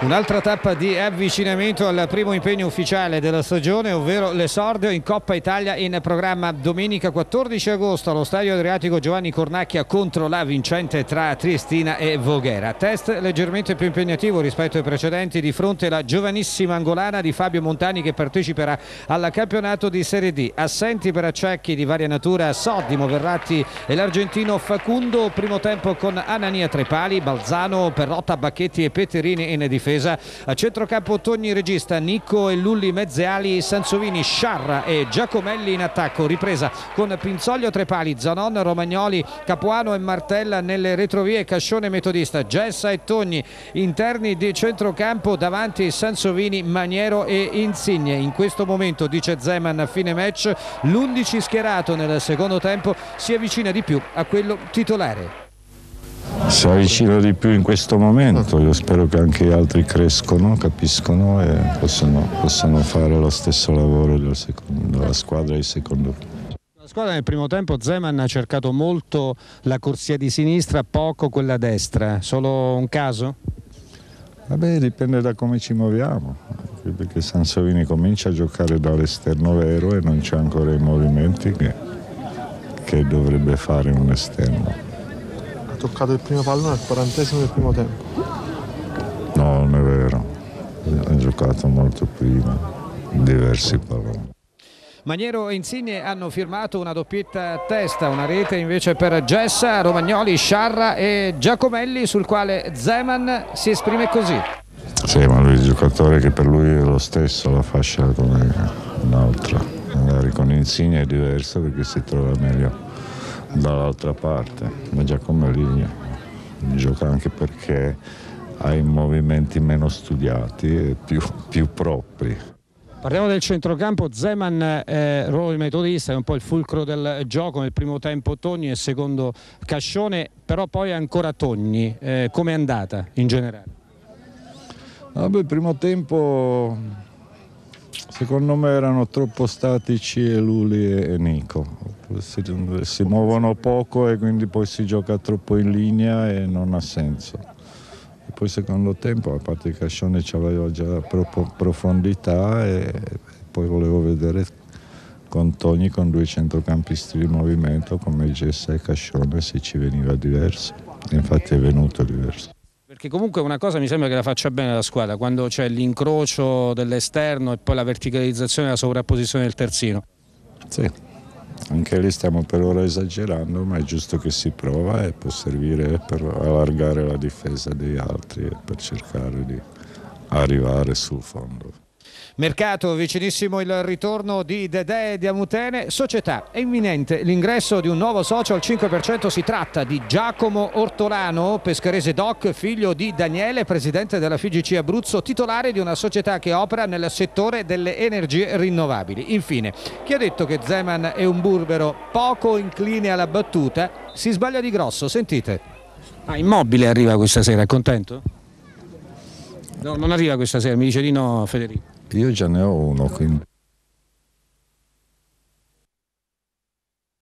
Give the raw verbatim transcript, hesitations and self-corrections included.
Un'altra tappa di avvicinamento al primo impegno ufficiale della stagione, ovvero l'esordio in Coppa Italia, in programma domenica quattordici agosto allo Stadio Adriatico Giovanni Cornacchia contro la vincente tra Triestina e Voghera. Test leggermente più impegnativo rispetto ai precedenti, di fronte alla giovanissima angolana di Fabio Montani, che parteciperà al campionato di Serie D. Assenti per accecchi di varia natura Soddimo, Verratti e l'argentino Facundo. Primo tempo con Anania Trepali, Balzano, Perrotta, Bacchetti e Peterini in difesa. A centrocampo Togni regista, Nicco e Lulli mezze ali, Sansovini, Sciarra e Giacomelli in attacco. Ripresa con Pinzoglio, Trepali, Zanon, Romagnoli, Capuano e Martella nelle retrovie, Cascione Metodista, Gessa e Togni interni di centrocampo, davanti Sansovini, Maniero e Insigne. In questo momento, dice Zeman a fine match, l'undici schierato nel secondo tempo si avvicina di più a quello titolare. Si avvicina di più in questo momento, io spero che anche gli altri crescono, capiscono e possano, possano fare lo stesso lavoro del secondo, della squadra di secondo. La squadra nel primo tempo, Zeman ha cercato molto la corsia di sinistra, poco quella destra, solo un caso? Vabbè, dipende da come ci muoviamo, perché Sansovini comincia a giocare dall'esterno vero e non c'è ancora i movimenti che, che dovrebbe fare un esterno. Ha toccato il primo pallone al quarantesimo del primo tempo. No, non è vero, ha giocato molto prima, diversi palloni. Maniero e Insigne hanno firmato una doppietta a testa, una rete invece per Gessa, Romagnoli, Sciarra e Giacomelli, sul quale Zeman si esprime così. Sì, ma lui è il giocatore che per lui è lo stesso, la fascia come un'altra. Magari con Insigne è diverso perché si trova meglio dall'altra parte, ma Giacomelli gioca anche perché ha i movimenti meno studiati e più, più propri. Parliamo del centrocampo. Zeman, eh, ruolo di metodista, è un po' il fulcro del gioco. Nel primo tempo Togni e secondo Cascione, però poi ancora Togni. Eh, come è andata in generale? Vabbè, il primo tempo secondo me erano troppo statici e Lulli e Nico. Si, si muovono poco e quindi poi si gioca troppo in linea e non ha senso. E poi secondo tempo, a parte che Cascione aveva già profondità, e poi volevo vedere con Togni, con due centrocampisti di movimento come Gessa e Cascione, se ci veniva diverso. E infatti è venuto diverso. Perché comunque una cosa mi sembra che la faccia bene la squadra, quando c'è l'incrocio dell'esterno e poi la verticalizzazione e la sovrapposizione del terzino. Sì, anche lì stiamo per ora esagerando, ma è giusto che si prova e può servire per allargare la difesa degli altri e per cercare di arrivare sul fondo. Mercato, vicinissimo il ritorno di Dedè e di Amutene. Società, è imminente l'ingresso di un nuovo socio al cinque per cento. Si tratta di Giacomo Ortolano, pescarese doc, figlio di Daniele, presidente della F I G C Abruzzo, titolare di una società che opera nel settore delle energie rinnovabili. Infine, chi ha detto che Zeman è un burbero poco incline alla battuta si sbaglia di grosso, sentite. Ah, Immobile arriva questa sera, è contento? No, non arriva questa sera, mi dice di no Federico. Io già ne ho uno, quindi.